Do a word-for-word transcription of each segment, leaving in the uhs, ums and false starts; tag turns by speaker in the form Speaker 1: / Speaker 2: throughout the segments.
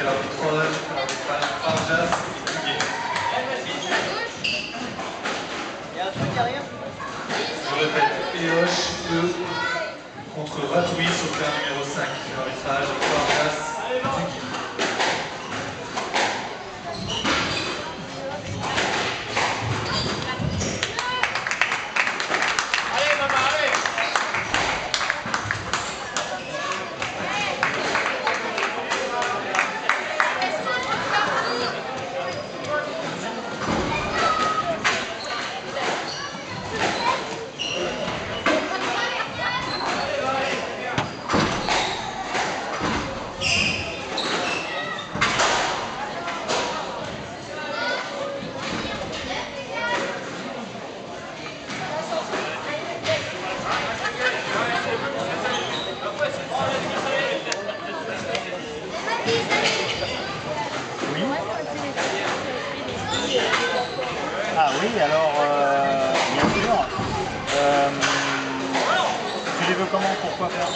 Speaker 1: l'arbitrage Farjas Duguet. Je répète, Péoche deux contre Ratoui, sauveteur numéro cinq. L'arbitrage Farjas Duguet.
Speaker 2: Ah oui, alors, euh, bien sûr. Euh, tu les veux comment? Pourquoi faire?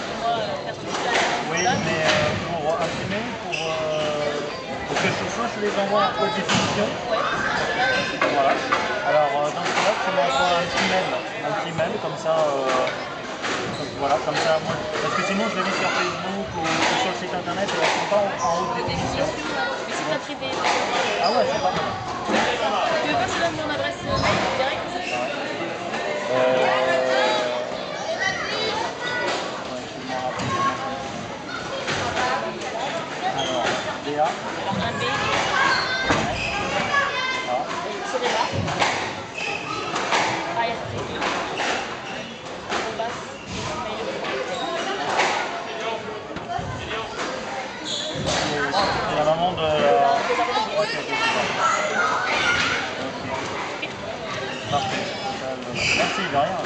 Speaker 2: Oui, mais euh, pour imprimer, pour, euh, pour que ce soit, je les envoie en haute définition. Voilà. Alors, euh, dans ce cas-là, tu m'envoies un petit mail, un petit mail, comme ça, euh, voilà, comme ça, moi, parce que sinon, je les mets sur Facebook ou, ou sur le site internet et elles ne sont pas en, en haute définition.
Speaker 3: Mais c'est pas privé.
Speaker 2: Ah ouais, c'est pas mal.
Speaker 3: Tu veux pas que je donne mon adresse mail direct?
Speaker 2: Euh... Alors, D A.
Speaker 3: Un B.
Speaker 2: A.
Speaker 3: Tiré là. A R T I.
Speaker 2: C'est la maman de la... Parfait. Merci, de rien.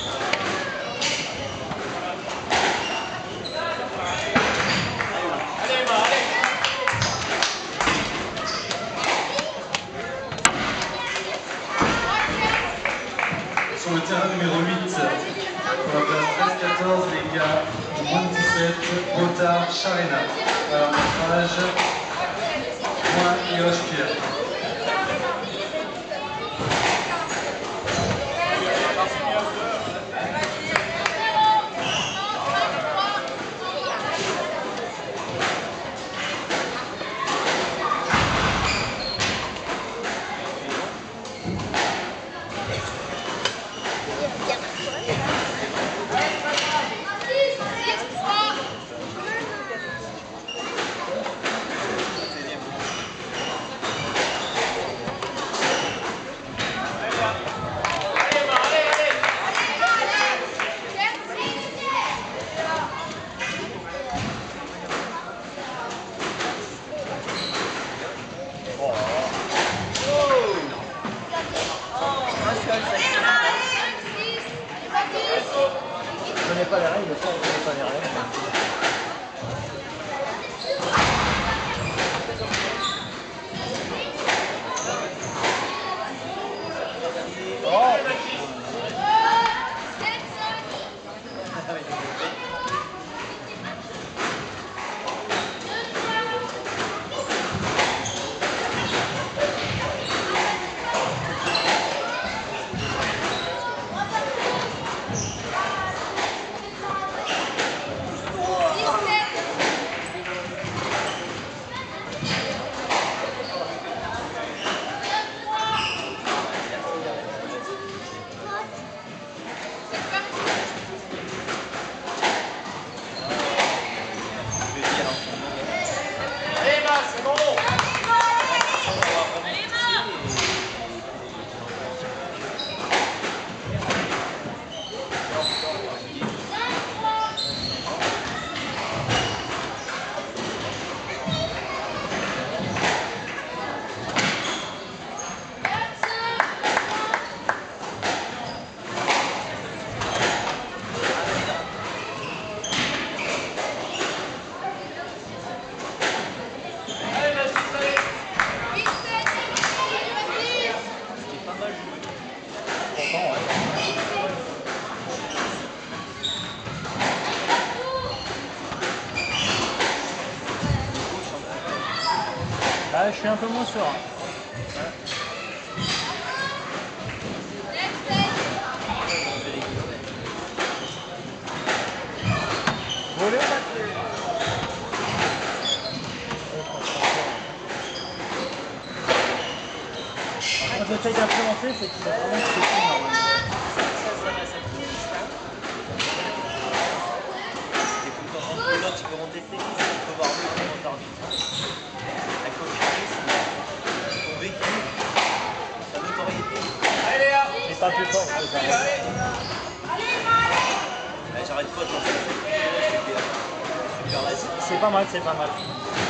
Speaker 1: Sur le terrain numéro huit, pour la place treize quatorze, les gars de moins de dix-sept, Botard, Charena. Alors, l'arbitrage, moi, Péoche, Pierre.
Speaker 2: Là, je suis un peu moins serein. Volé ou pas? Quand j'essaye d'influencer, c'est qu'il faut vraiment que c'est tout normalement.
Speaker 4: Et comme quand on peut, là, tu peux monter tes listes, tu peux voir mieux comment t'arbitres. La confiance, ton vécu, ta notoriété.
Speaker 2: C'est pas plus fort que ça.
Speaker 4: Ouais, j'arrête pas de penser à ça. Je fais des super live.
Speaker 2: C'est pas mal, c'est pas mal.